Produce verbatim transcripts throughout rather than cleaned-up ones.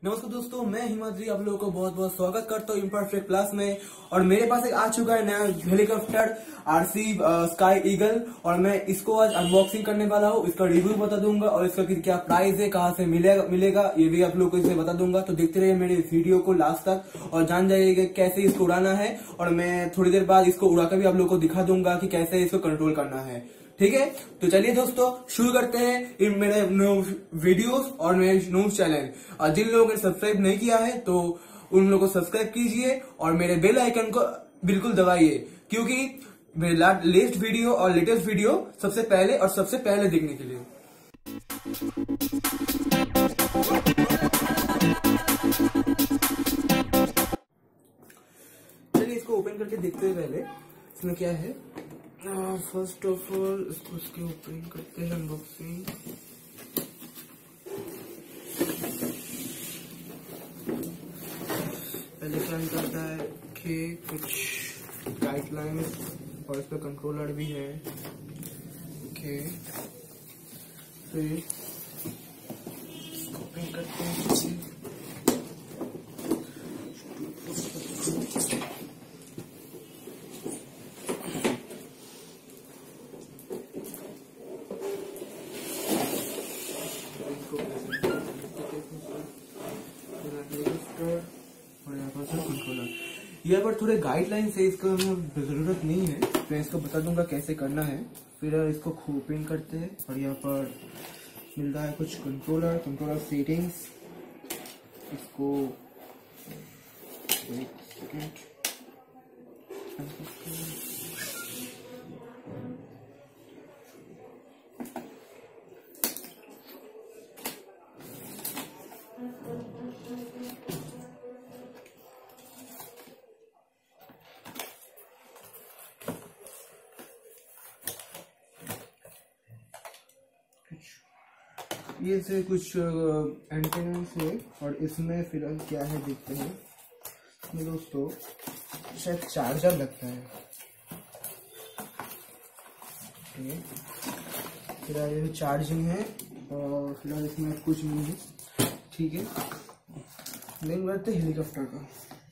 नमस्कार दोस्तों, मैं हिमाद्री आप लोगों को बहुत बहुत स्वागत करता हूँ इम्परफेक्ट क्लास में। और मेरे पास एक आ चुका है नया हेलीकॉप्टर आरसी स्काई ईगल और मैं इसको आज अनबॉक्सिंग करने वाला हूँ। इसका रिव्यू बता दूंगा और इसका क्या प्राइस है, कहाँ से मिलेगा मिलेगा ये भी आप लोगों को इसे बता दूंगा। तो देखते रहिए मेरे वीडियो को लास्ट तक और जान जाइएगा कैसे इसको उड़ाना है। और मैं थोड़ी देर बाद इसको उड़ाकर भी आप लोगों को दिखा दूंगा कि कैसे इसको कंट्रोल करना है। ठीक है, तो चलिए दोस्तों शुरू करते हैं इन मेरे वीडियोस और मेरे न्यूज चैनल। और जिन लोगों ने सब्सक्राइब नहीं किया है तो उन लोगों को सब्सक्राइब कीजिए और मेरे बेल आइकन को बिल्कुल दबाइए, क्योंकि मेरे लेटेस्ट वीडियो और लेटेस्ट वीडियो सबसे पहले और सबसे पहले देखने के लिए। चलिए इसको ओपन करके देखते हैं पहले इसमें क्या है। फर्स्ट ऑफ ऑल इसको इसके ओपन करते हैं अनबॉक्सिंग। पहले क्या निकलता है कि कुछ गाइडलाइंस और इसका कंट्रोलर भी है। ओके, फिर इसको ओपन करते हैं। और यहाँ पर कंट्रोलर, यहाँ पर थोड़े गाइडलाइंस है, इसका हमें जरूरत नहीं है। मैं इसको बता दूंगा कैसे करना है। फिर इसको ओपन करते हैं और यहाँ पर मिल रहा है कुछ कंट्रोलर कंट्रोलर सेटिंग्स। इसको एक सेकेंड, ये से कुछ एंटेनेंस है और इसमें फिर क्या है देखते हैं। इसमें दोस्तों शायद चार्जर लगता है। फिलहाल ये चार्जिंग है और फिलहाल इसमें कुछ नहीं है। ठीक है, मेन बात है हेलीकॉप्टर का।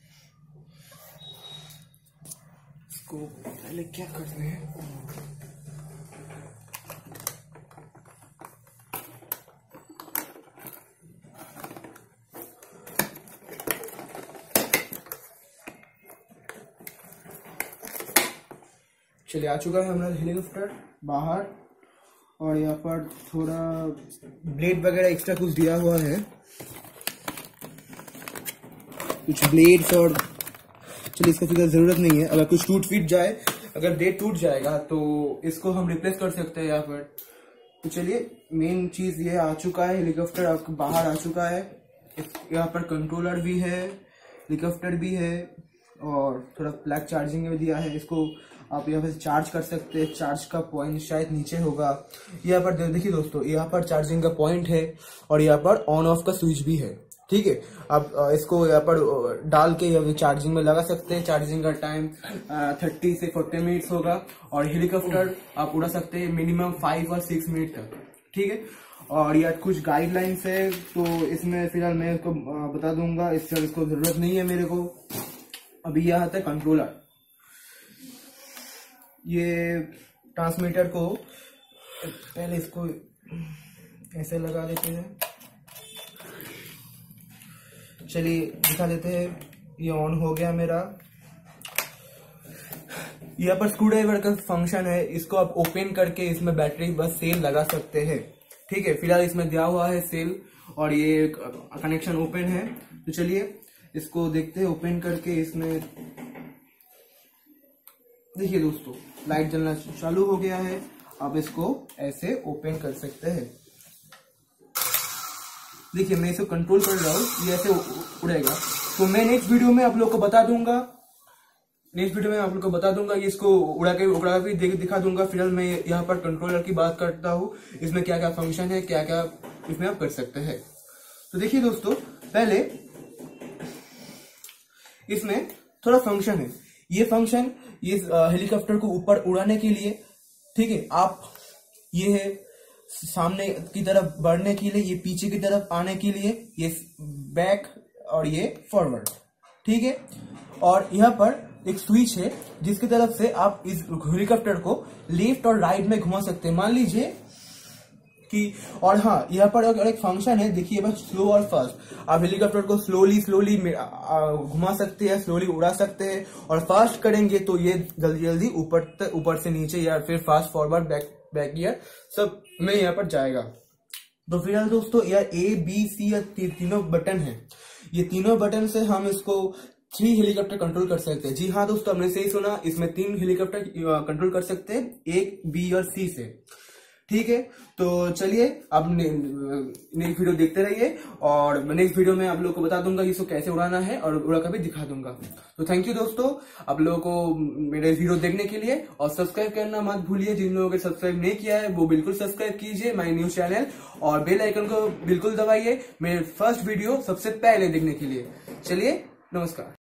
इसको पहले क्या करते हैं, चलिए आ चुका है हमारा हेलीकॉप्टर बाहर। और यहाँ पर थोड़ा ब्लेड वगैरह एक्स्ट्रा कुछ दिया हुआ है, कुछ ब्लेड्स। और चलिए इसका फिर जरूरत नहीं है। अगर कुछ टूट फिट जाए, अगर ब्लेड टूट जाएगा तो इसको हम रिप्लेस कर सकते हैं यहाँ पर। तो चलिए मेन चीज ये आ चुका है, हेलीकॉप्टर आपको बाहर आ चुका है। यहाँ पर कंट्रोलर भी है, हेलीकॉप्टर भी है और थोड़ा ब्लैक चार्जिंग में दिया है। इसको आप यहाँ पर चार्ज कर सकते हैं। चार्ज का पॉइंट शायद नीचे होगा। यहाँ पर देखिए दोस्तों, यहाँ पर चार्जिंग का पॉइंट है और यहाँ पर ऑन ऑफ का स्विच भी है। ठीक है, आप इसको यहाँ पर डाल के चार्जिंग में लगा सकते हैं। चार्जिंग का टाइम थर्टी से फोर्टी मिनट्स होगा और हेलीकॉप्टर आप उड़ा सकते हैं मिनिमम फाइव और सिक्स मिनट तक। ठीक है, और यहाँ कुछ गाइडलाइंस है तो इसमें फिलहाल मैं इसको बता दूंगा, इससे इसको जरूरत नहीं है मेरे को। अभी यह आता है कंट्रोलर। ये ट्रांसमीटर को पहले इसको ऐसे लगा देते हैं। चलिए दिखा देते हैं, ये ऑन हो गया मेरा। यहाँ पर स्क्रू ड्राइवर का फंक्शन है, इसको आप ओपन करके इसमें बैटरी बस सेल लगा सकते हैं। ठीक है, फिलहाल इसमें दिया हुआ है सेल और ये कनेक्शन ओपन है। तो चलिए इसको देखते हैं ओपन करके। इसमें देखिए दोस्तों लाइट जलना चालू हो गया है। आप इसको ऐसे ओपन कर सकते हैं। देखिए मैं इसे कंट्रोल कर रहा हूँ, ये ऐसे उड़ेगा। तो मैं नेक्स्ट वीडियो में आप लोग को बता दूंगा नेक्स्ट वीडियो में आप लोग को बता दूंगा ये इसको उड़ा के उड़ा के दिखा दूंगा। फिलहाल मैं यहाँ पर कंट्रोलर की बात करता हूँ, इसमें क्या क्या फंक्शन है, क्या क्या इसमें आप कर सकते हैं। तो देखिए दोस्तों, पहले इसमें थोड़ा फंक्शन है। ये फंक्शन ये हेलीकॉप्टर को ऊपर उड़ाने के लिए, ठीक है, आप ये है सामने की तरफ बढ़ने के लिए, ये पीछे की तरफ आने के लिए, ये बैक और ये फॉरवर्ड, ठीक है। और यहाँ पर एक स्विच है जिसकी तरफ से आप इस हेलीकॉप्टर को लेफ्ट और राइट में घुमा सकते हैं, मान लीजिए कि। और हाँ, यहाँ पर और एक फंक्शन है, देखिए बस स्लो और फास्ट। आप हेलीकॉप्टर को स्लोली स्लोली घुमा सकते हैं, स्लोली उड़ा सकते हैं, और फास्ट करेंगे तो ये जल्दी जल्दी ऊपर ऊपर से नीचे या फिर fast forward back back gear सब में यहाँ पर जाएगा। तो फिलहाल दोस्तों यार ए बी सी या ती, तीनों बटन है, ये तीनों बटन से हम इसको थ्री हेलीकॉप्टर कंट्रोल कर सकते हैं। जी हाँ दोस्तों, हमने सही सुना, इसमें तीन हेलीकॉप्टर कंट्रोल कर सकते हैं, एक बी और सी से, ठीक है। तो चलिए अब नेक्स्ट वीडियो देखते रहिए, और नेक्स्ट वीडियो में आप लोगों को बता दूंगा इसको कैसे उड़ाना है और उड़ा कर भी दिखा दूंगा। तो थैंक यू दोस्तों आप लोगों को मेरे वीडियो देखने के लिए, और सब्सक्राइब करना मत भूलिए। जिन लोगों ने सब्सक्राइब नहीं किया है वो बिल्कुल सब्सक्राइब कीजिए माय न्यूज चैनल, और बेल आइकन को बिल्कुल दबाइए मेरे फर्स्ट वीडियो सबसे पहले देखने के लिए। चलिए, नमस्कार।